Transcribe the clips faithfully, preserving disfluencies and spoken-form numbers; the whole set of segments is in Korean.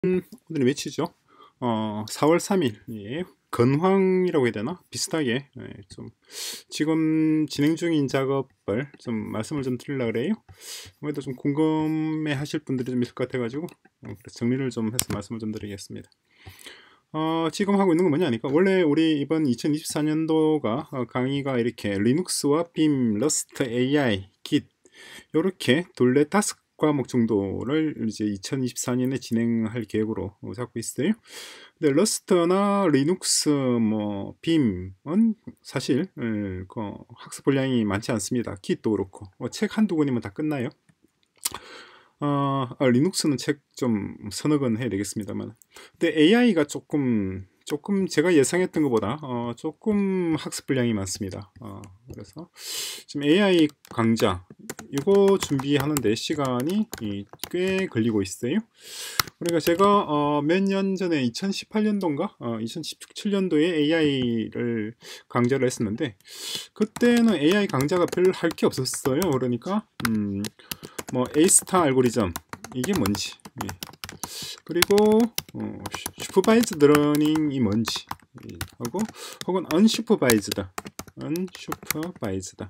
음, 오늘이 며칠이죠? 어, 사월 삼일. 예. 건황이라고 해야 되나? 비슷하게 예, 좀 지금 진행 중인 작업을 좀 말씀을 좀 드리려고 그래요. 아무래도 좀 궁금해 하실 분들이 좀 있을 것 같아가지고 어, 그래서 정리를 좀 해서 말씀을 좀 드리겠습니다. 어, 지금 하고 있는 건 뭐냐니까 원래 우리 이번 이천이십사 년도가 어, 강의가 이렇게 리눅스와 빔, 러스트, 에이아이, 깃 요렇게 둘레 다섯 과목 정도를 이제 이천이십사 년에 진행할 계획으로 잡고 있어요. 근데 러스트나 리눅스, 뭐 빔은 사실 음, 그 학습 분량이 많지 않습니다. 깃도 그렇고 어, 책 한두 권이면 다 끝나요. 어, 아, 리눅스는 책 좀 서너 권 해야 되겠습니다만, 근데 에이아이가 조금 조금 제가 예상했던 것보다 어, 조금 학습 분량이 많습니다. 어, 그래서 지금 에이아이 강좌 이거 준비하는데 시간이 꽤 걸리고 있어요. 그러니까 제가 어, 몇 년 전에 이천십팔 년도인가 어, 이천십칠 년도에 에이아이를 강좌를 했었는데 그때는 에이아이 강좌가 별 할 게 없었어요. 그러니까 음, 뭐 A스타 알고리즘 이게 뭔지, 예. 그리고 어, 슈퍼바이즈드 러닝이 뭔지 예. 하고 혹은 unsupervised unsupervised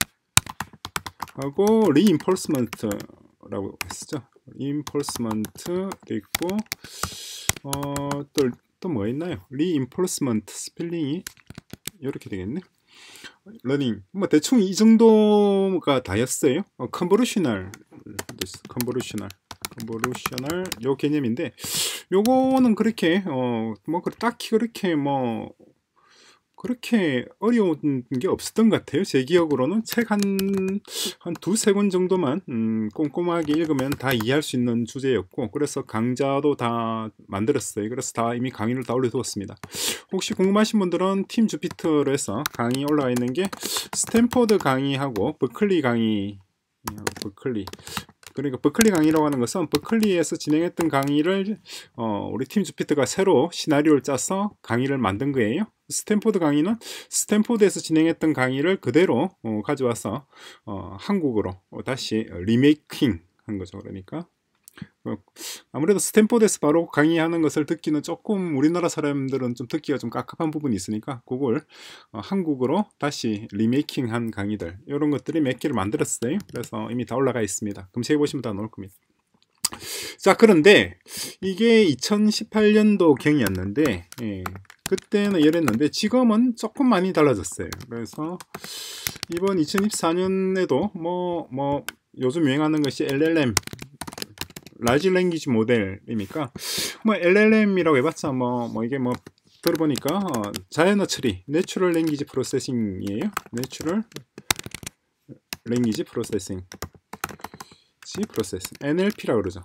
하고 reinforcement라고 했었죠. reinforcement 있고 어, 또 또 뭐 있나요? reinforcement 스펠링이 이렇게 되겠네. 러닝 뭐 대충 이 정도가 다였어요. 어, 컨보루셔널 컨보루셔널 컨보루셔널 요 개념인데 요거는 그렇게 어뭐 딱히 그렇게 뭐 그렇게 어려운 게 없었던 것 같아요. 제 기억으로는 책 한 한 두세 권 정도만 음, 꼼꼼하게 읽으면 다 이해할 수 있는 주제였고, 그래서 강좌도 다 만들었어요. 그래서 다 이미 강의를 다 올려두었습니다. 혹시 궁금하신 분들은 팀 주피터로 해서 강의 올라와 있는 게 스탠포드 강의하고 버클리 강의, 버클리 그러니까 버클리 강의라고 하는 것은 버클리에서 진행했던 강의를 어, 우리 팀 주피터가 새로 시나리오를 짜서 강의를 만든 거예요. 스탠포드 강의는 스탠포드에서 진행했던 강의를 그대로 어, 가져와서 어, 한국어로 다시 리메이킹 한 거죠. 그러니까 어, 아무래도 스탠포드에서 바로 강의하는 것을 듣기는 조금 우리나라 사람들은 좀 듣기가 좀 깝깝한 부분이 있으니까 그걸 어, 한국어로 다시 리메이킹한 강의들 이런 것들이 몇 개를 만들었어요. 그래서 이미 다 올라가 있습니다. 검색해 보시면 다 나올 겁니다. 자, 그런데 이게 이천십팔 년도 경이었는데 예, 그때는 이랬는데 지금은 조금 많이 달라졌어요. 그래서 이번 이천이십사 년에도 뭐 뭐 요즘 유행하는 것이 엘엘엠 라지 랭귀지 모델이니까 뭐 엘엘엠이라고 해봤자 뭐, 뭐 이게 뭐 들어보니까 어, 자연어 처리 내추럴 랭귀지 프로세싱이에요. 내추럴 랭귀지 프로세싱 지 프로세싱 엔엘피라고 그러죠.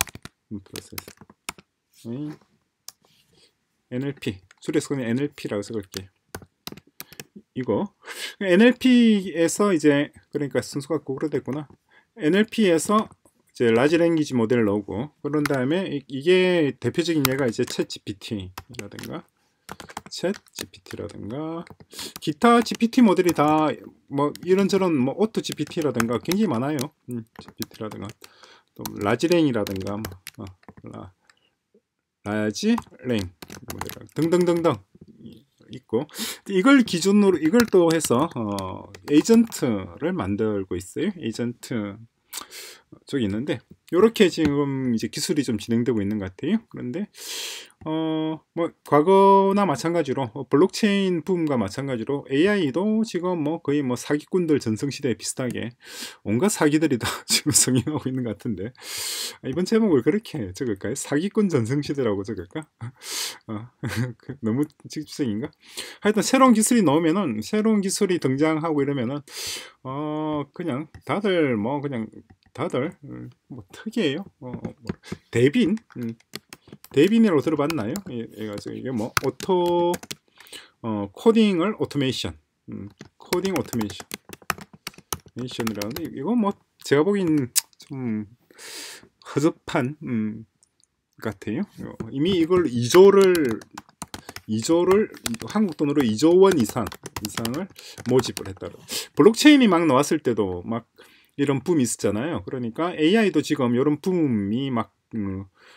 프로세싱 엔엘피 줄여서 그냥 엔엘피라고 써볼게요. 이거 엔엘피에서 이제 그러니까 순서가 고르됐구나. 엔엘피에서 이제 라지 랭귀지 모델을 넣고 그런 다음에 이게 대표적인 예가 이제 챗 지피티라든가 챗 지피티라든가 기타 지피티 모델이 다 뭐 이런저런 뭐 오토 지피티라든가 굉장히 많아요. 음, 지피티라든가 또 라지랭이라든가 뭐, 어, 라, 라지 랭 모델 등등등등 있고 이걸 기준으로 이걸 또 해서 어, 에이전트를 만들고 있어요. 에이전트 쪽이 있는데 이렇게 지금 이제 기술이 좀 진행되고 있는 것 같아요. 그런데 어 뭐 과거나 마찬가지로 블록체인 붐과 마찬가지로 에이아이도 지금 뭐 거의 뭐 사기꾼들 전성시대에 비슷하게 온갖 사기들이 다 지금 성행하고 있는 것 같은데 이번 제목을 그렇게 적을까요? 사기꾼 전성시대라고 적을까? 어, 너무 직접적인가? 하여튼 새로운 기술이 나오면은 새로운 기술이 등장하고 이러면은 어 그냥 다들 뭐 그냥 다들 음, 뭐 특이해요. 어, 뭐 데빈, 음, 데빈이라고 들어봤나요? 예, 이게 뭐 오토 어, 코딩을 오토메이션, 음, 코딩 오토메이션, 메이션이라는데 이거 뭐 제가 보기엔 좀 허접한 음, 같아요. 이미 이걸 이조를 이조를 한국 돈으로 이조 원 이상 이상을 모집을 했다. 블록체인이 막 나왔을 때도 막 이런 붐이 있었잖아요. 그러니까 에이아이도 지금 이런 붐이 막 음,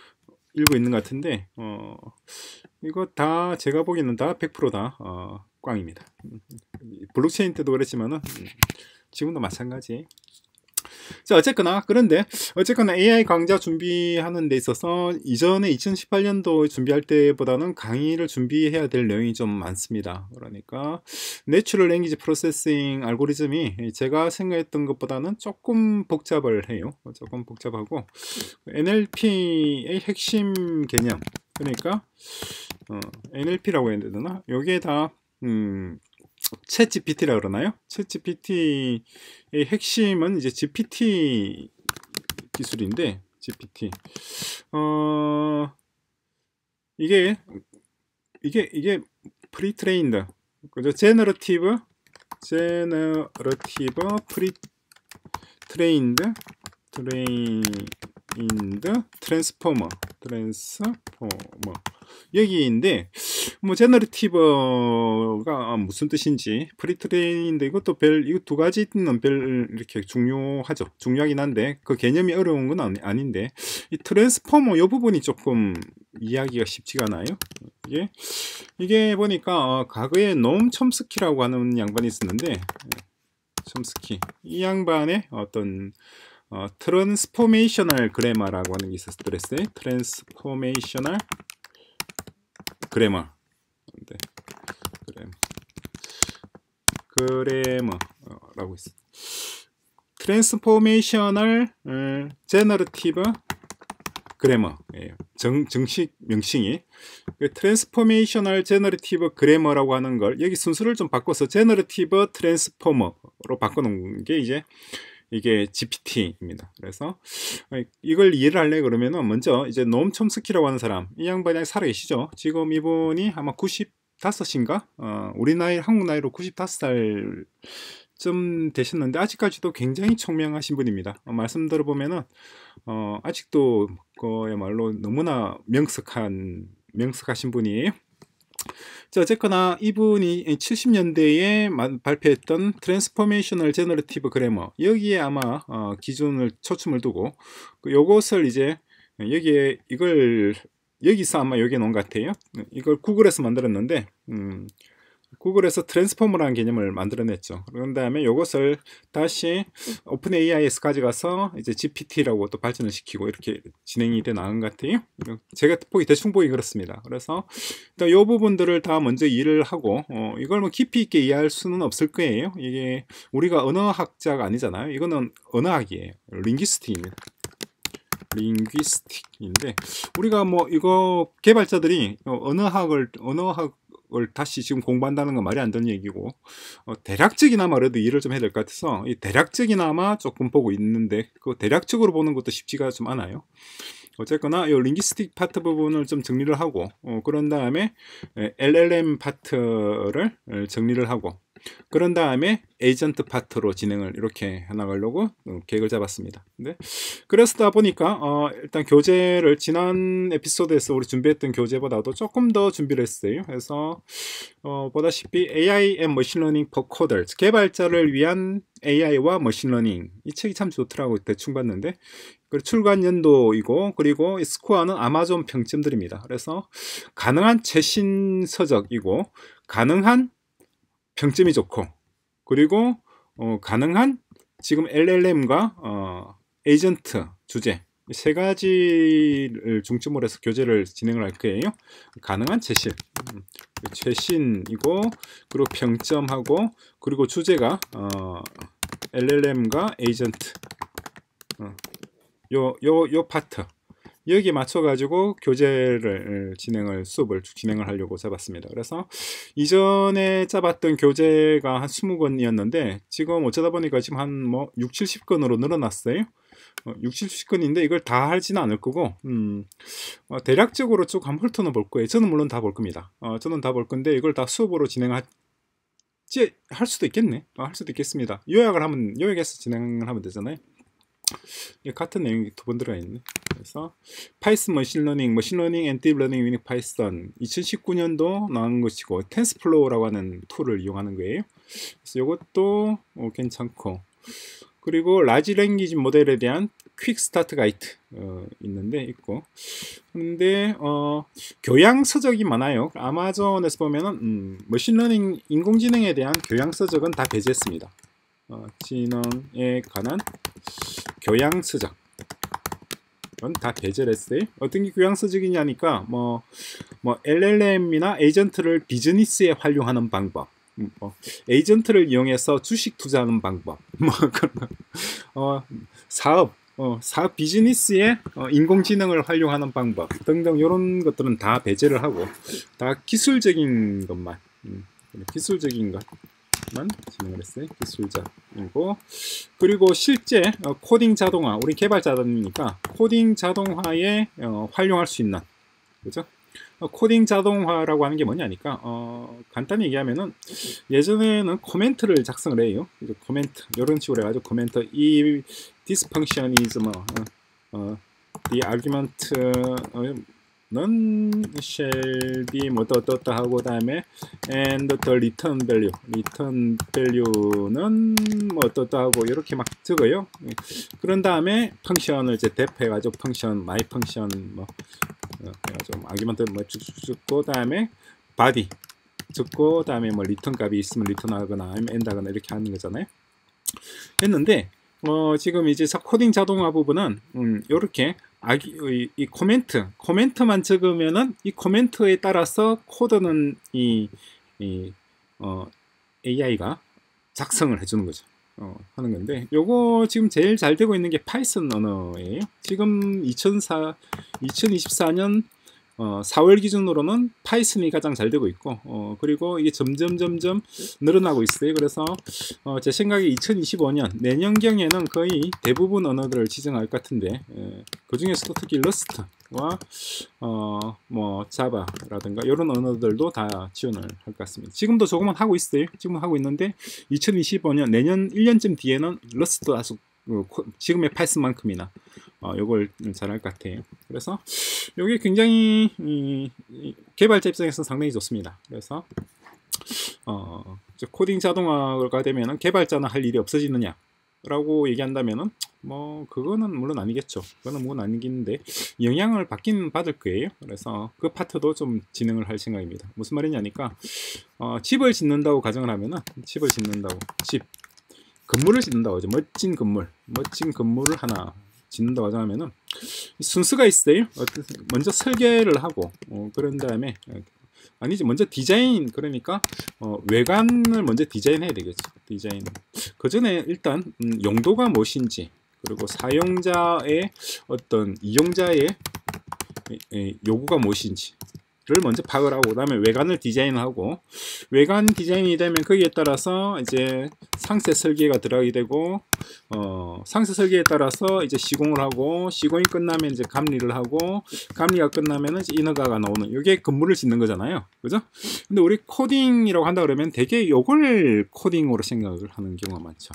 읽고 있는 것 같은데 어, 이거 다 제가 보기에는 다 백 퍼센트 다 어, 꽝입니다. 블록체인 때도 그랬지만은 음, 지금도 마찬가지. 자, 어쨌거나 그런데 어쨌거나 에이아이 강좌 준비하는 데 있어서 이전에 이천십팔 년도 준비할 때보다는 강의를 준비해야 될 내용이 좀 많습니다. 그러니까 내추럴 랭귀지 프로세싱 알고리즘이 제가 생각했던 것보다는 조금 복잡을 해요. 조금 복잡하고 엔엘피의 핵심 개념, 그러니까 어, 엔엘피라고 해야 되나? 여기에 다 음, 챗 지피티라 그러나요? 챗 지피티의 핵심은 이제 지피티 기술인데, 지피티. 어, 이게, 이게, 이게 프리트레인드. 그죠? 제너러티브, 제너러티브, 프리트레인드, 트레인드, 트랜스포머, 트랜스포머. 여기인데, 뭐 제너러티브가 무슨 뜻인지, 프리트레인드 이것도 별, 이거 두 가지는 별 이렇게 중요하죠. 중요하긴 한데 그 개념이 어려운 건 아니, 아닌데 이 트랜스포머 이 부분이 조금 이해하기가 쉽지가 않아요. 이게 이게 보니까 어, 과거에 노엄 촘스키라고 하는 양반이 있었는데, 촘스키 이 양반의 어떤 어, 트랜스포메이셔널 그래머라고 하는 게 있었어요. 트랜스포메이셔널 그래머. 네. 그래머. 그래머라고 있어. 트랜스포메이셔널 제너러티브 그래머. 정, 정식 명칭이 트랜스포메이셔널 제너러티브 그래머라고 하는 걸 여기 순서를 좀 바꿔서 제너러티브 트랜스포머로 바꿔놓은 게 이제 이게 지피티입니다. 그래서 이걸 이해를 하려 그러면은 먼저 이제 노엄 촘스키라고 하는 사람, 이 양반이 살아계시죠. 지금 이분이 아마 구십오인가? 어, 우리 나이, 한국 나이로 구십오 살쯤 되셨는데 아직까지도 굉장히 총명하신 분입니다. 어, 말씀 들어보면은 어, 아직도 그야말로 너무나 명석한 명석하신 분이에요. 자, 어쨌거나 이분이 칠십 년대에 발표했던 트랜스포메이셔널 제너러티브 그래머, 여기에 아마 어, 기준을 초점을 두고 요것을 이제 여기에 이걸 여기서 아마 여기에 놓은 것 같아요. 이걸 구글에서 만들었는데 음, 구글에서 트랜스포머라는 개념을 만들어냈죠. 그런 다음에 이것을 다시 오픈 에이아이에서 가져가서 이제 지피티라고 또 발전을 시키고 이렇게 진행이 돼 나간 것 같아요. 제가 보기 대충 보기 그렇습니다. 그래서 일단 이 부분들을 다 먼저 이해를 하고 어, 이걸 뭐 깊이 있게 이해할 수는 없을 거예요. 이게 우리가 언어학자가 아니잖아요. 이거는 언어학이에요. 링귀스틱입니다. 링귀스틱인데 우리가 뭐 이거 개발자들이 언어학을 언어학 을 다시 지금 공부한다는 건 말이 안 되는 얘기고 어, 대략적이나마 그래도 이해를 좀 해야 될 것 같아서 이 대략적이나마 조금 보고 있는데 그 대략적으로 보는 것도 쉽지가 좀 않아요. 어쨌거나 이 링귀스틱 파트 부분을 좀 정리를 하고 어, 그런 다음에 엘엘엠 파트를 정리를 하고 그런 다음에 에이전트 파트로 진행을 이렇게 해나가려고 계획을 잡았습니다. 네. 그러다 보니까 어, 일단 교재를 지난 에피소드에서 우리 준비했던 교재보다도 조금 더 준비를 했어요. 그래서 어, 보다시피 에이아이 and Machine Learning for Coders, 개발자를 위한 에이아이와 머신러닝, 이 책이 참 좋더라고. 대충 봤는데 출간 연도이고 그리고 스코어는 아마존 평점들입니다. 그래서 가능한 최신 서적이고 가능한 평점이 좋고 그리고 어, 가능한 지금 엘엘엠과 어, 에이전트 주제 세 가지를 중점으로 해서 교재를 진행을 할 거예요. 가능한 최신, 음, 최신이고 그리고 평점하고 그리고 주제가 어, 엘엘엠과 에이전트 어, 요, 요, 요 파트 여기에 맞춰가지고 교재를 진행을 수업을 진행을 하려고 잡았습니다. 그래서 이전에 잡았던 교재가 한 이십 권이었는데 지금 어쩌다 보니까 지금 한 뭐 육십, 칠십 권으로 늘어났어요. 어, 육십, 칠십 권인데 이걸 다 하지는 않을 거고 음, 어, 대략적으로 쭉 한번 훑어는 볼 거예요. 저는 물론 다 볼 겁니다. 어, 저는 다 볼 건데 이걸 다 수업으로 진행할 할 수도 있겠네. 어, 할 수도 있겠습니다. 요약을 하면 요약해서 진행을 하면 되잖아요. 같은 내용이 두 번 들어가 있네. 그래서 파이썬 머신러닝, 머신러닝 앤 딥러닝 위닝 파이썬 이천십구 년도 나온 것이고 텐스플로우라고 하는 툴을 이용하는 거예요. 그래서 이것도 어, 괜찮고 그리고 라지 랭귀지 모델에 대한 퀵 스타트 가이드 어, 있는데 있고, 그런데 어, 교양 서적이 많아요. 아마존에서 보면은 음, 머신러닝 인공지능에 대한 교양 서적은 다 배제했습니다. 어, 지능에 관한 교양 서적 다 배제를 했어요. 어떤 게 교양 서적이냐니까 뭐, 뭐 엘엘엠이나 에이전트를 비즈니스에 활용하는 방법, 뭐 에이전트를 이용해서 주식 투자하는 방법, 뭐 어, 사업, 어, 사업 비즈니스에 어, 인공지능을 활용하는 방법 등등 이런 것들은 다 배제를 하고 다 기술적인 것만, 음, 기술적인 것. 만 진행을 했어요. 기술자이고, 그리고 실제 어, 코딩 자동화, 우리 개발자들이니까 코딩 자동화에 어, 활용할 수 있는, 그죠? 어, 코딩 자동화라고 하는 게 뭐냐니까 어, 간단히 얘기하면은 예전에는 코멘트를 작성을 해요. 이제 코멘트 이런 식으로 해가지고 코멘트 이 this function is 뭐 어, 어, the argument 어, 는 shall be 뭐 어떠어떠 하고 그다음에 and the return value return value는 뭐 어떠어떠 하고 이렇게 막 적어요. 그런 다음에 펑션을 이제 def 해가지고 펑션 my 펑션 뭐 해가지고 argument 뭐 쭉쭉 적고 그다음에 body 적고 그다음에 뭐 return 값이 있으면 return하거나 아니면 end하거나 이렇게 하는 거잖아요. 했는데 어 지금 이제 코딩 자동화 부분은 음 요렇게 아, 이, 이 코멘트, 코멘트만 적으면은 이 코멘트에 따라서 코드는 이, 이 어, 에이아이가 작성을 해주는 거죠. 어, 하는 건데, 요거 지금 제일 잘 되고 있는 게 파이썬 언어예요. 지금 이천사, 이천이십사 년 어, 사월 기준으로는 파이썬이 가장 잘 되고 있고, 어, 그리고 이게 점점 점점 늘어나고 있어요. 그래서 어, 제 생각에 이천이십오 년 내년경에는 거의 대부분 언어들을 지정할 것 같은데, 예, 그 중에서도 특히 러스트와 어, 뭐 자바라든가 이런 언어들도 다 지원을 할 것 같습니다. 지금도 조금은 하고 있어요. 지금 하고 있는데 이천이십오 년 내년 일 년쯤 뒤에는 러스트 아주 지금의 파이썬만큼이나 어, 요걸 잘할 것 같아요. 그래서 요게 굉장히 이, 이 개발자 입장에서 상당히 좋습니다. 그래서 어, 코딩 자동화가 되면은 개발자는 할 일이 없어지느냐 라고 얘기한다면은 뭐 그거는 물론 아니겠죠. 그거는 물론 아니긴데 영향을 받긴 받을 거예요. 그래서 그 파트도 좀 진행을 할 생각입니다. 무슨 말이냐니까 어, 집을 짓는다고 가정을 하면은 집을 짓는다고 집 건물을 짓는다고 하죠. 멋진 건물 멋진 건물을 하나 짓는다고 하자면은 순서가 있어요. 먼저 설계를 하고 어, 그런 다음에 아니지 먼저 디자인 그러니까 어, 외관을 먼저 디자인해야 되겠죠. 디자인 그 전에 일단 음, 용도가 무엇인지 그리고 사용자의 어떤 이용자의 에, 에, 요구가 무엇인지 를 먼저 파악을 하고 그다음에 외관을 디자인하고 외관 디자인이 되면 거기에 따라서 이제 상세 설계가 들어가게 되고 어, 상세 설계에 따라서 이제 시공을 하고 시공이 끝나면 이제 감리를 하고 감리가 끝나면은 이제 인허가가 나오는 이게 건물을 짓는 거잖아요. 그죠? 근데 우리 코딩이라고 한다 그러면 되게 요걸 코딩으로 생각을 하는 경우가 많죠.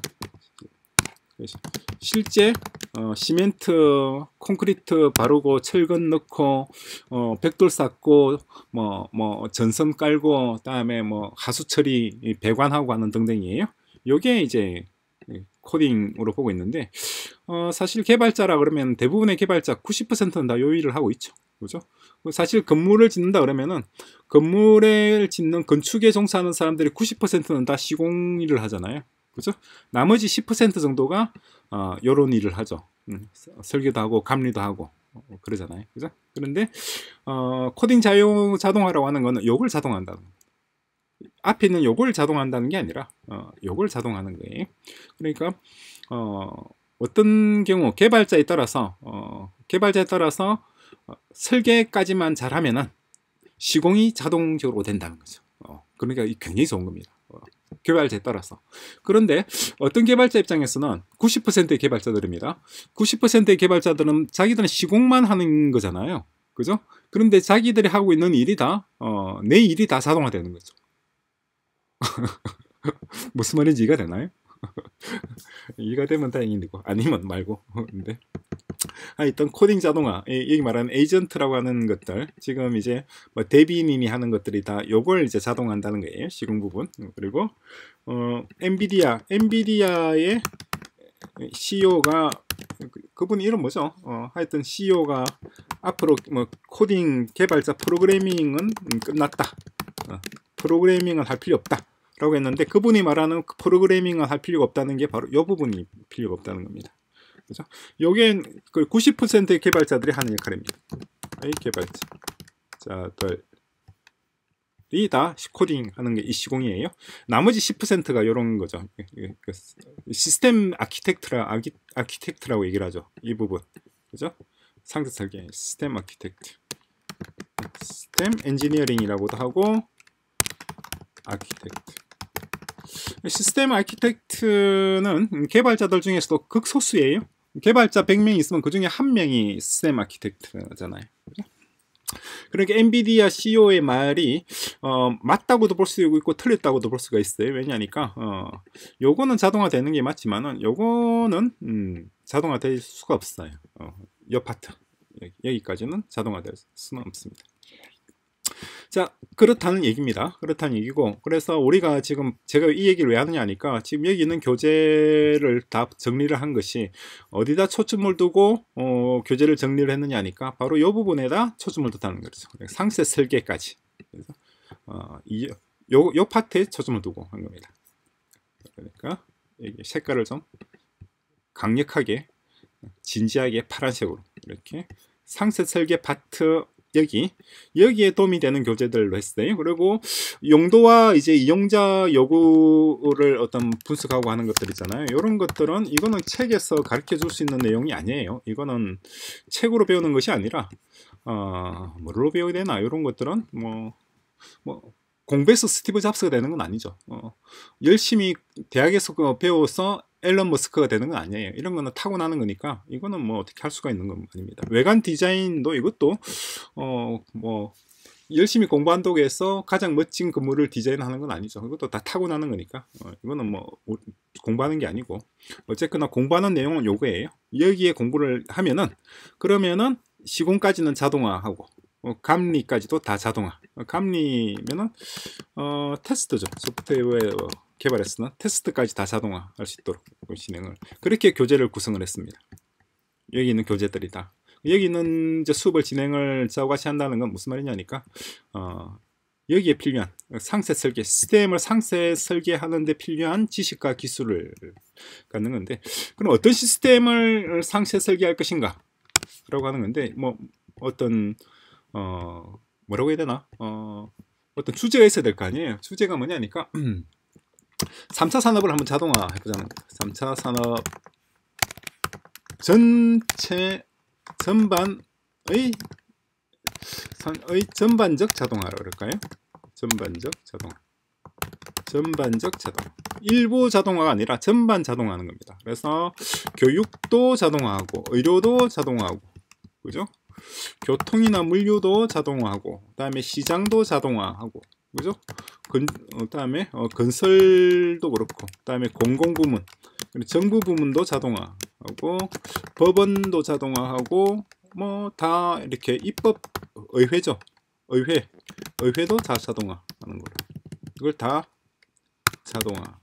실제 어, 시멘트, 콘크리트 바르고 철근 넣고 어, 벽돌 쌓고 뭐, 뭐 전선 깔고 그다음에 뭐 하수 처리 배관하고 하는 등등이에요. 요게 이제 코딩으로 보고 있는데 어, 사실 개발자라 그러면 대부분의 개발자 구십 퍼센트는 다 요 일을 하고 있죠. 그죠? 사실 건물을 짓는다 그러면은 건물을 짓는 건축에 종사하는 사람들이 구십 퍼센트는 다 시공 일을 하잖아요. 그죠? 나머지 십 퍼센트 정도가 어, 요런 일을 하죠. 음, 설계도 하고 감리도 하고 어, 그러잖아요. 그죠? 그런데 어, 코딩 자용, 자동화라고 하는 거는 요걸 자동화한다는 거예요. 앞에 있는 요걸 자동화한다는 게 아니라 어, 요걸 자동화하는 거예요. 그러니까 어, 어떤 경우 개발자에 따라서 어, 개발자에 따라서 어, 설계까지만 잘하면은 시공이 자동적으로 된다는 거죠. 어, 그러니까 굉장히 좋은 겁니다. 어, 개발자에 따라서. 그런데 어떤 개발자 입장에서는 구십 퍼센트의 개발자들입니다. 구십 퍼센트의 개발자들은 자기들은 시공만 하는 거잖아요. 그죠? 그런데 자기들이 하고 있는 일이 다, 어, 내 일이 다 자동화되는 거죠. 무슨 말인지 이해가 되나요? 이해가 되면 다행이고 아니면 말고. 근데 하여튼 코딩 자동화, 여기 말하는 에이전트라고 하는 것들, 지금 이제 뭐 대비인이 하는 것들이 다 요걸 이제 자동화한다는 거예요. 시공 부분. 그리고 어, 엔비디아, 엔비디아의 씨이오가 그, 그분 이름 뭐죠? 어, 하여튼 씨이오가 앞으로 뭐 코딩 개발자 프로그래밍은 끝났다. 어, 프로그래밍을 할 필요 없다. 라고 했는데 그분이 말하는 프로그래밍을 할 필요가 없다는 게 바로 이 부분이 필요가 없다는 겁니다. 그죠? 요게 그 구십 퍼센트의 개발자들이 하는 역할입니다. 이 개발자들이 다 코딩 하는 게 이 시공이에요. 나머지 십 퍼센트가 이런 거죠. 시스템 아키텍트라, 아키, 아키텍트라고 얘기를 하죠. 이 부분. 그죠? 상세 설계, 시스템 아키텍트. 시스템 엔지니어링이라고도 하고, 아키텍트. 시스템 아키텍트는 개발자들 중에서도 극소수예요. 개발자 백 명 있으면 그 중에 한 명이 시스템 아키텍트잖아요. 그죠? 그러니까 엔비디아 씨이오의 말이 어, 맞다고도 볼 수 있고 틀렸다고도 볼 수가 있어요. 왜냐니까 어, 요거는 자동화 되는 게 맞지만은 요거는 음, 자동화 될 수가 없어요. 어, 요 파트 여기, 여기까지는 자동화 될 수는 없습니다. 자, 그렇다는 얘기입니다. 그렇다는 얘기고, 그래서 우리가 지금 제가 이 얘기를 왜 하느냐 하니까 지금 여기 있는 교재를 다 정리를 한 것이 어디다 초점을 두고 어, 교재를 정리를 했느냐 하니까 바로 이 부분에다 초점을 뒀다는 거죠. 상세 설계까지. 그래서 어, 이, 요, 요 파트에 초점을 두고 한 겁니다. 그러니까 여기 색깔을 좀 강력하게 진지하게 파란색으로 이렇게 상세 설계 파트 여기 여기에 도움이 되는 교재들로 했어요. 그리고 용도와 이제 이용자 요구를 어떤 분석하고 하는 것들 있잖아요. 이런 것들은 이거는 책에서 가르쳐 줄 수 있는 내용이 아니에요. 이거는 책으로 배우는 것이 아니라 어, 뭐로 배워야 되나 이런 것들은 뭐, 뭐 공부해서 스티브 잡스가 되는 건 아니죠. 어, 열심히 대학에서 배워서 앨런 머스크가 되는 건 아니에요. 이런 거는 타고나는 거니까 이거는 뭐 어떻게 할 수가 있는 건 아닙니다. 외관 디자인도 이것도 어 뭐 열심히 공부한다고 해서 가장 멋진 건물을 디자인하는 건 아니죠. 이것도 다 타고나는 거니까 어, 이거는 뭐 공부하는 게 아니고 어쨌거나 공부하는 내용은 요거예요. 여기에 공부를 하면은 그러면은 시공까지는 자동화하고 어, 감리까지도 다 자동화. 어, 감리면은 어, 테스트죠. 소프트웨어 개발했으나 테스트까지 다 자동화 할 수 있도록 진행을 그렇게 교재를 구성을 했습니다. 여기 있는 교재들이다. 여기 있는 이제 수업을 진행을 저와 같이 한다는 건 무슨 말이냐니까 어, 여기에 필요한 상세 설계 시스템을 상세 설계하는 데 필요한 지식과 기술을 갖는 건데 그럼 어떤 시스템을 상세 설계할 것인가 라고 하는 건데 뭐 어떤 어, 뭐라고 해야 되나 어, 어떤 주제가 있어야 될 거 아니에요. 주제가 뭐냐니까 삼 차 산업을 한번 자동화 해보자는 거예요. 삼 차 산업 전체 전반의 의 전반적 자동화라고 그럴까요? 전반적 자동화. 전반적 자동화. 일부 자동화가 아니라 전반 자동화하는 겁니다. 그래서 교육도 자동화하고 의료도 자동화하고 그죠? 교통이나 물류도 자동화하고 그다음에 시장도 자동화하고 그죠? 그 다음에 어, 건설도 그렇고 그다음에 공공부문 정부 부문도 자동화하고 법원도 자동화하고 뭐 다 이렇게 입법 의회죠. 의회 의회도 다 자동화하는 거로 이걸 다 자동화.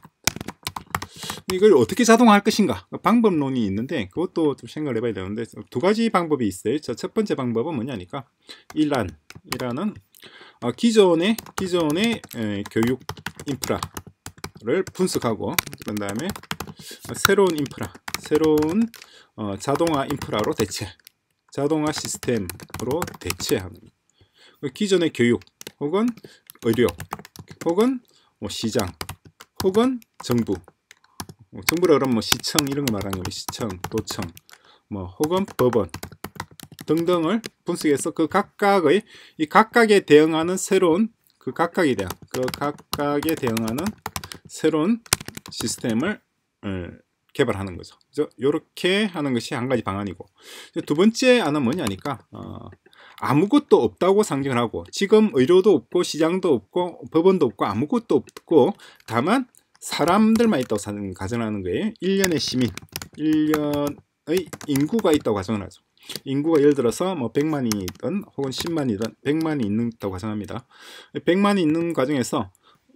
이걸 어떻게 자동화할 것인가 방법론이 있는데 그것도 좀 생각을 해봐야 되는데 두 가지 방법이 있어요. 첫 번째 방법은 뭐냐니까 일란 일란은 어, 기존의 기존의 에, 교육 인프라를 분석하고 그 다음에 새로운 인프라 새로운 어, 자동화 인프라로 대체 자동화 시스템으로 대체하는 기존의 교육 혹은 의료 혹은 뭐 시장 혹은 정부 정부라 그러면 뭐 시청 이런 거 말하는 거예요. 시청, 도청, 뭐 혹은 법원 등등을 분석해서 그 각각의 이 각각에 대응하는 새로운 그 각각에 대한 그 각각에 대응하는 새로운 시스템을 어, 개발하는 거죠. 그래서 이렇게 하는 것이 한 가지 방안이고 두 번째 안은 뭐냐니까 어, 아무것도 없다고 상정을 하고 지금 의료도 없고 시장도 없고 법원도 없고 아무것도 없고 다만 사람들만 있다고 가정하는 거예요. 일련의 시민, 일련의 인구가 있다고 가정을 하죠. 인구가 예를 들어서 뭐 백만이든 혹은 십만이든 백만이 있다고 가정합니다. 백만이 있는 과정에서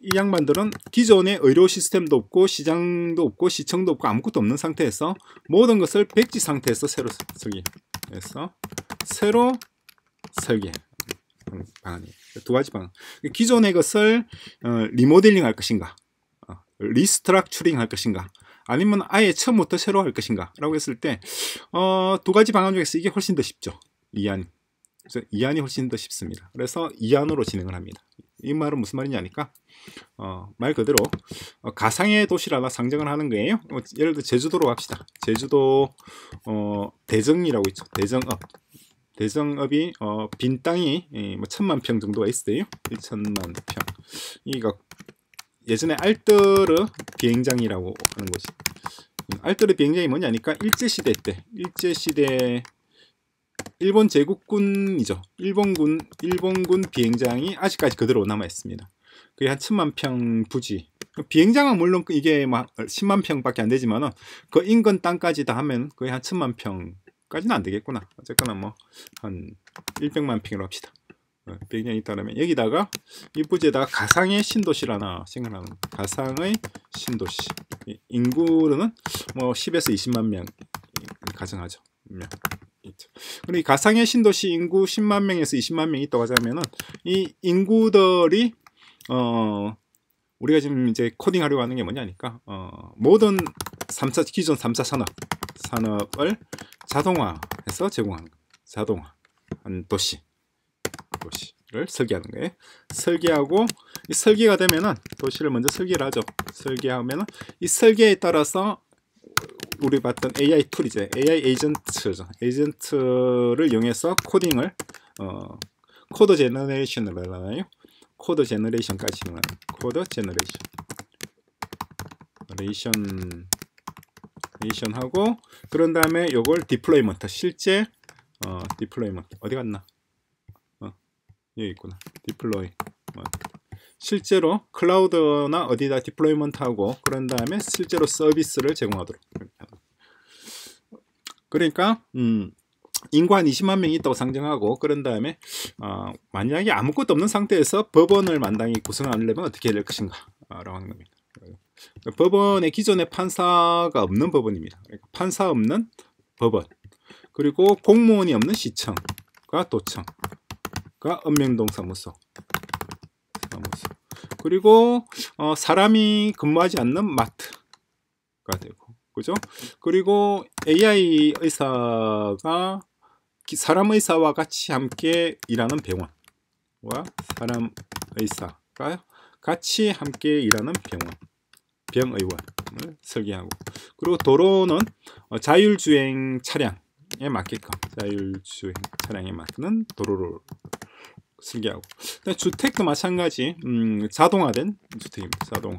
이 양반들은 기존의 의료 시스템도 없고 시장도 없고 시청도 없고 아무것도 없는 상태에서 모든 것을 백지 상태에서 새로 설계해서 새로 설계 방안이에요. 두 가지 방안. 기존의 것을 어, 리모델링 할 것인가, 어, 리스트럭처링 할 것인가, 아니면 아예 처음부터 새로 할 것인가 라고 했을 때 어, 두 가지 방안 중에서 이게 훨씬 더 쉽죠. 이안. 그래서 이안이 훨씬 더 쉽습니다. 그래서 이안으로 진행을 합니다. 이 말은 무슨 말이냐니까 어, 말 그대로 어, 가상의 도시를 하나 상정을 하는 거예요. 어, 예를 들어 제주도로 갑시다. 제주도 어, 대정이라고 있죠. 대정읍. 대정읍이 어, 빈 땅이 예, 뭐 천만 평 정도가 있어요. 천만 평. 이거 예전에 알뜨르 비행장이라고 하는 거지. 알뜨르 비행장이 뭐냐니까 일제시대 때 일제시대 일본 제국군이죠. 일본군 일본군 비행장이 아직까지 그대로 남아 있습니다. 그게 한 천만 평 부지. 비행장은 물론 이게 막 십만 평밖에 안 되지만은 그 인근 땅까지 다 하면 거의 한 천만 평까지는 안 되겠구나. 어쨌거나 뭐 한 일백만 평으로 합시다. 비행장이 있다면 여기다가 이 부지에다가 가상의 신도시를 하나 생각하는 가상의 신도시. 인구는 뭐 십에서 이십만 명 가정하죠. 그리고 이 가상의 신도시 인구 십만 명에서 이십만 명이 있다고 하자면은 이 인구들이 어 우리가 지금 이제 코딩하려고 하는 게 뭐냐니까 어 모든 삼 차 기존 삼 차 산업 산업을 자동화해서 제공하는 거예요. 자동화한 도시 도시를 설계하는 거예요. 설계하고 이 설계가 되면은 도시를 먼저 설계를 하죠. 설계하면은 이 설계에 따라서 우리 봤던 에이아이 툴이제 에이아이 에이전트죠. 에이전트를 이용해서 코딩을 어, 코드 제너레이션을 하나요? 코드 제너레이션까지 하나요? 코드 제너레이션 레이션 레이션 하고 그런 다음에 요걸 디플로이먼트 실제 어, 디플로이먼트 어디 갔나? 어, 여기 있구나. 디플로이 실제로 클라우드나 어디다 디플로이먼트 하고 그런 다음에 실제로 서비스를 제공하도록. 그러니까 음, 인구 한 이십만 명이 있다고 상정하고 그런 다음에 어, 만약에 아무것도 없는 상태에서 법원을 만당히 구성하려면 어떻게 해야 될 것인가 라고 하는 겁니다. 법원의 기존의 판사가 없는 법원입니다. 그러니까 판사 없는 법원, 그리고 공무원이 없는 시청과 도청과 읍면동사무소, 사무소, 그리고 어, 사람이 근무하지 않는 마트가 되고, 그죠? 그리고 에이아이 의사가 사람 의사와 같이 함께 일하는 병원과 사람 의사가 같이 함께 일하는 병원, 병의원을 설계하고, 그리고 도로는 자율주행 차량에 맞게끔 자율주행 차량에 맞는 도로를 설계하고, 주택도 마찬가지 음, 자동화된 주택입니다. 자동화.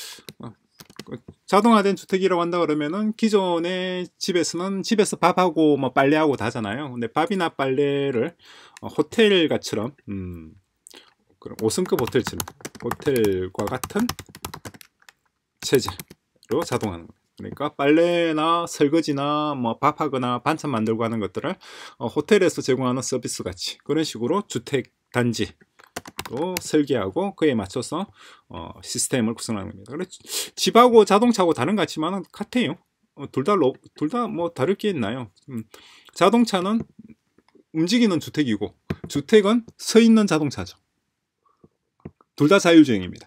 자동화된 주택이라고 한다 그러면은 기존의 집에서는 집에서 밥하고 뭐 빨래하고 다 하잖아요. 근데 밥이나 빨래를 호텔같처럼 음, 오 성급 호텔처럼 호텔과 같은 체제로 자동화하는 거예요. 그러니까 빨래나 설거지나 뭐 밥하거나 반찬 만들고 하는 것들을 어, 호텔에서 제공하는 서비스 같이 그런 식으로 주택 단지 또 설계하고 그에 맞춰서 어, 시스템을 구성하는 겁니다. 그래 집하고 자동차하고 다른 것 같지만 같아요. 어, 둘 다 둘 다 뭐 다를 게 있나요? 음, 자동차는 움직이는 주택이고 주택은 서 있는 자동차죠. 둘 다 자율주행입니다.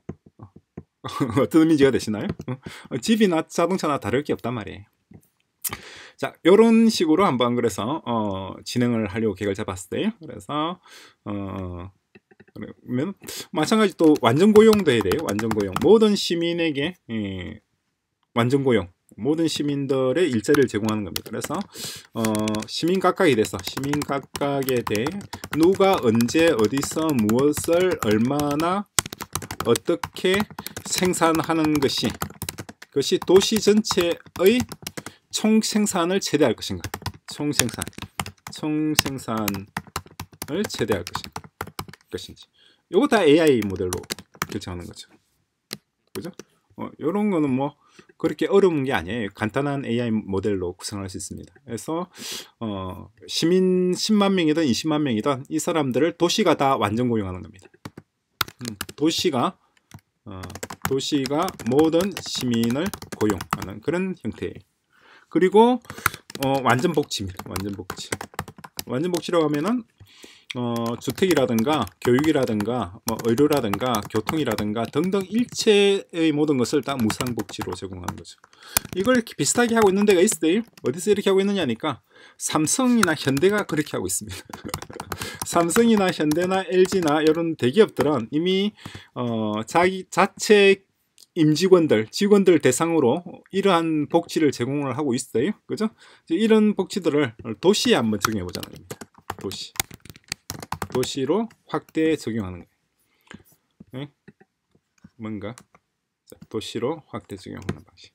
어떤 의미가 되시나요? 어, 집이나 자동차나 다를 게 없단 말이에요. 자, 이런 식으로 한번 그래서 어, 진행을 하려고 계획을 잡았을 때요. 그래서 어, 그러면 마찬가지 또 완전 고용도 해야 돼요. 완전 고용. 모든 시민에게 예, 완전 고용. 모든 시민들의 일자리를 제공하는 겁니다. 그래서 어, 시민 각각에 대해서 시민 각각에 대해 누가 언제 어디서 무엇을 얼마나 어떻게 생산하는 것이 그것이 도시 전체의 총 생산을 최대할 것인가, 총 생산, 총 생산을 최대할 것인가, 것인지. 이거 다 에이아이 모델로 결정하는 거죠. 그죠? 어, 이런 거는 뭐 그렇게 어려운 게 아니에요. 간단한 에이아이 모델로 구성할 수 있습니다. 그래서 어, 시민 십만 명이든 이십만 명이든 이 사람들을 도시가 다 완전 고용하는 겁니다. 음, 도시가 어, 도시가 모든 시민을 고용하는 그런 형태예요. 그리고 어, 완전 복지입니다. 완전 복지. 완전 복지라고 하면은 어, 주택이라든가 교육이라든가 뭐 의료라든가 교통이라든가 등등 일체의 모든 것을 다 무상복지로 제공하는 거죠. 이걸 비슷하게 하고 있는 데가 있어요. 어디서 이렇게 하고 있느냐니까 삼성이나 현대가 그렇게 하고 있습니다. 삼성이나 현대나 엘지나 이런 대기업들은 이미 어, 자기 자체 임직원들, 직원들 대상으로 이러한 복지를 제공을 하고 있어요. 그죠? 이런 복지들을 도시에 한번 적용해 보자는 겁니다. 도시. 도시로 확대 적용하는 거예요. 네? 뭔가 자, 도시로 확대 적용하는 방식.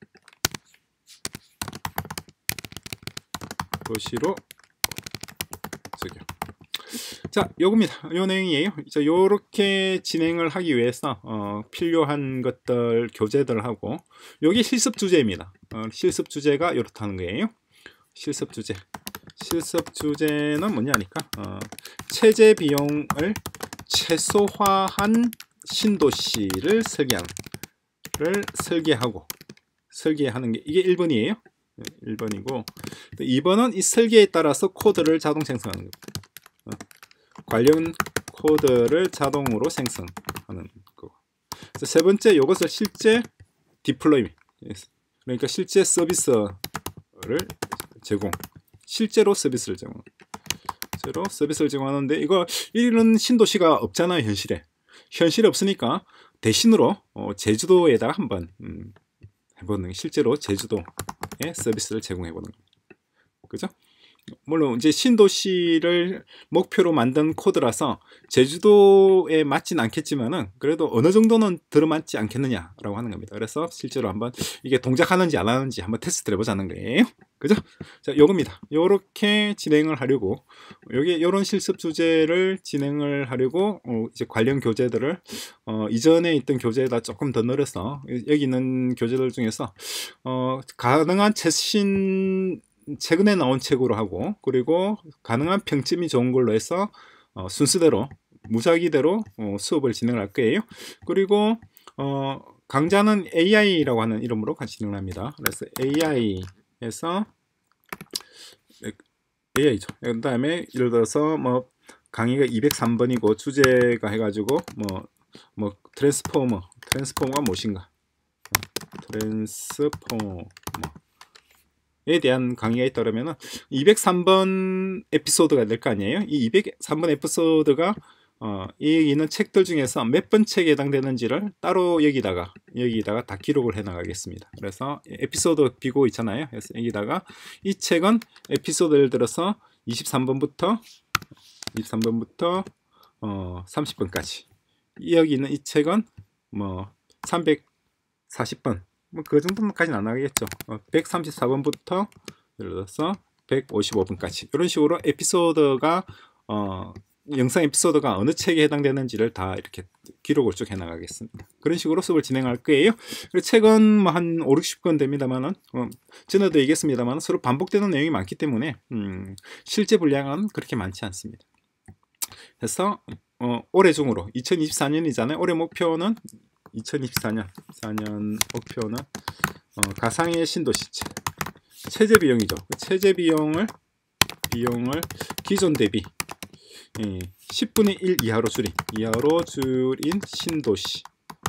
도시로 적용. 자, 요겁니다. 요 내용이에요. 자, 요렇게 진행을 하기 위해서 어, 필요한 것들 교재들 하고 요게 실습 주제입니다. 어, 실습 주제가 요렇다는 거예요. 실습 주제. 실습 주제는 뭐냐니까 어, 체제 비용을 최소화한 신도시를 설계하는 를 설계하고 설계하는 게 이게 일 번이에요. 일 번이고 이 번은 이 설계에 따라서 코드를 자동 생성하는 겁니다. 어, 관련 코드를 자동으로 생성하는 거. 세 번째 이것을 실제 디플로이먼트 그러니까 실제 서비스를 제공 실제로 서비스를 제공 실제로 서비스를 제공하는데 이거 이런 신도시가 없잖아요. 현실에 현실에 없으니까 대신으로 어, 제주도에다가 한번 음, 해보는 실제로 제주도에 서비스를 제공해보는 겁니다. 그죠? 물론 이제 신도시를 목표로 만든 코드라서 제주도에 맞진 않겠지만은 그래도 어느 정도는 들어맞지 않겠느냐라고 하는 겁니다. 그래서 실제로 한번 이게 동작하는지 안 하는지 한번 테스트를 해보자는 거예요. 그죠? 자, 요겁니다. 요렇게 진행을 하려고 요게 요런 실습 주제를 진행을 하려고 어, 이제 관련 교재들을 어, 이전에 있던 교재에다 조금 더 늘어서 여기 있는 교재들 중에서 어, 가능한 최신 최근에 나온 책으로 하고 그리고 가능한 평점이 좋은 걸로 해서 어, 순서대로 무작위대로 어, 수업을 진행할 거예요. 그리고 어, 강좌는 에이아이라고 하는 이름으로 같이 진행합니다. 그래서 에이아이에서 에이아이죠. 그 다음에 예를 들어서 뭐 강의가 이백삼 번이고 주제가 해가지고 뭐, 뭐 트랜스포머 트랜스포머가 무엇인가 트랜스포머 에 대한 강의가 있다면 이백삼 번 에피소드가 될 거 아니에요. 이 이백삼 번 에피소드가 어, 이 있는 책들 중에서 몇 번 책에 해당되는지를 따로 여기다가 여기다가 다 기록을 해 나가겠습니다. 그래서 에피소드 비고 있잖아요. 그래서 여기다가 이 책은 에피소드 예를 들어서 이십삼 번부터 이십삼 번부터 어, 삼십 번까지 여기 있는 이 책은 뭐 삼백사십 번 뭐 그 정도까지는 안 하겠죠. 어, 백삼십사 번부터 예를 들어서 백오십오 번까지 이런 식으로 에피소드가 어, 영상 에피소드가 어느 책에 해당되는지를 다 이렇게 기록을 쭉 해나가겠습니다. 그런 식으로 수업을 진행할 거예요. 그리고 책은 뭐 한 오륙십 권 됩니다만은 어, 전에도 얘기했습니다만 서로 반복되는 내용이 많기 때문에 음, 실제 분량은 그렇게 많지 않습니다. 그래서 어, 올해 중으로 이천이십사 년이잖아요. 올해 목표는 이천이십사 년 사 년 목표는 어, 가상의 신도시체 체제 비용이죠. 체제 비용을 비용을 기존 대비 예, 십분의 일 이하로 줄인 이하로 줄인 신도시를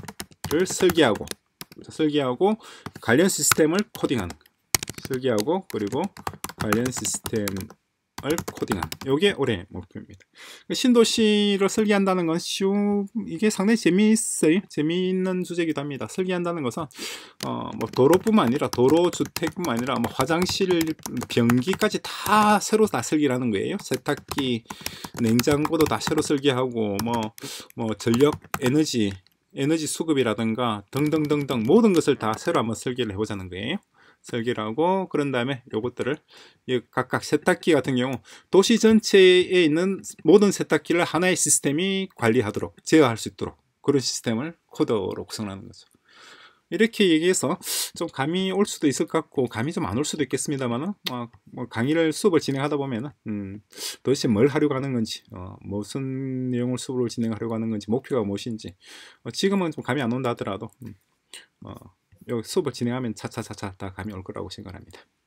설계하고 설계하고 관련 시스템을 코딩하는 설계하고 그리고 관련 시스템 을 코딩한 요게 올해 목표입니다. 신도시를 설계한다는 건 쉬운 이게 상당히 재미있어요. 재미있는 주제이기도 합니다. 설계한다는 것은 어, 뭐 도로뿐만 아니라 도로 주택뿐만 아니라 뭐 화장실 변기까지 다 새로 다 설계하는 거예요. 세탁기, 냉장고도 다 새로 설계하고 뭐 뭐 전력 에너지 에너지 수급이라든가 등등등등 모든 것을 다 새로 한번 설계를 해보자는 거예요. 설계를 하고 그런 다음에 요것들을 각각 세탁기 같은 경우 도시 전체에 있는 모든 세탁기를 하나의 시스템이 관리하도록 제어할 수 있도록 그런 시스템을 코드로 구성하는 거죠. 이렇게 얘기해서 좀 감이 올 수도 있을 것 같고 감이 좀 안 올 수도 있겠습니다만은 어, 뭐 강의를 수업을 진행하다 보면은 음, 도대체 뭘 하려고 하는 건지 어, 무슨 내용을 수업을 진행하려고 하는 건지 목표가 무엇인지 어, 지금은 좀 감이 안 온다 하더라도 음, 어, 여기 수업을 진행하면 차차차차 다 감이 올 거라고 생각합니다.